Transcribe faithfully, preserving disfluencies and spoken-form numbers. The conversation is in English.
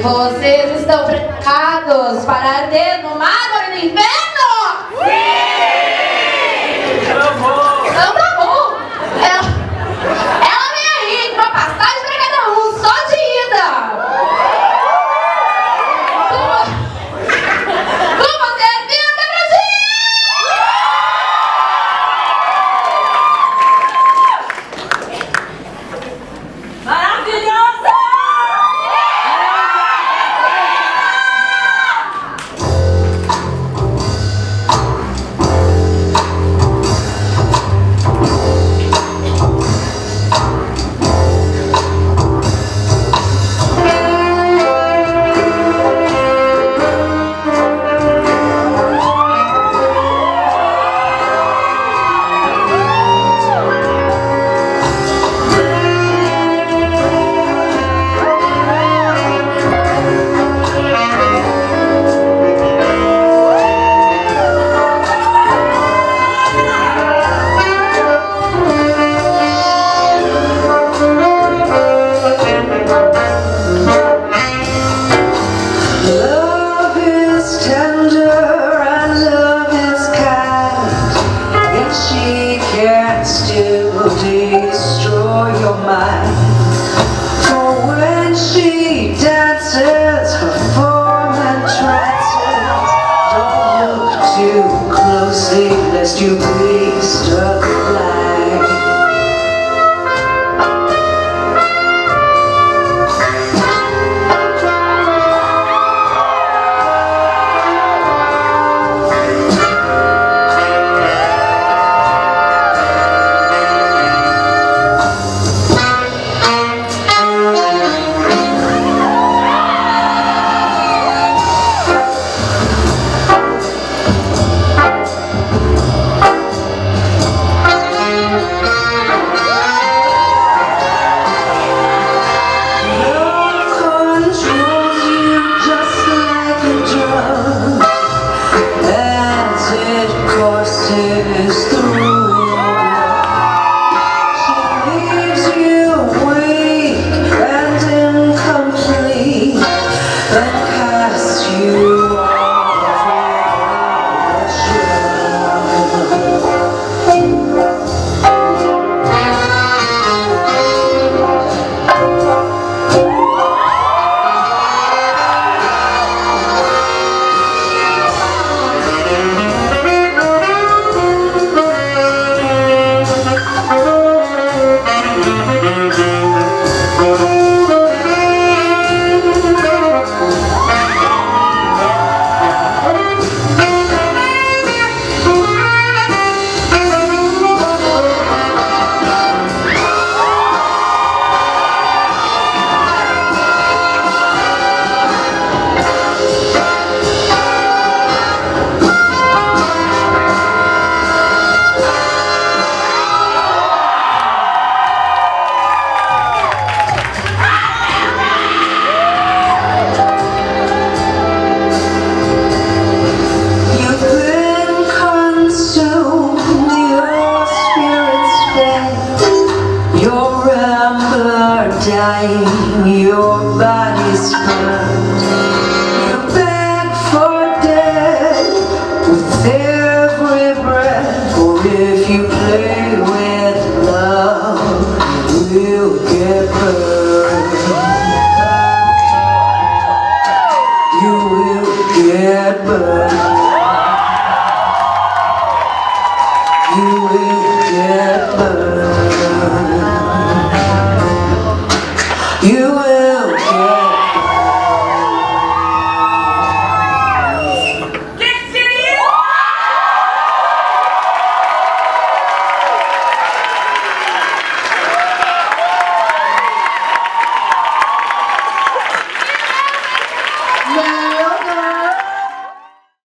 Vocês estão preparados para arder no mármore do inferno? Sim! Então tá bom. Ela, ela vem aí com uma passagem para cada um, só de ida. Com, com vocês, Bianca e Brochier! Maravilhosa! Destroy your mind. For when she dances, her form entrances. Don't look too closely, lest you be struck blind. Dying, your body's burned. You beg for death with every breath. For if you play with love, you'll get burned. You will get burned. You will get burned. You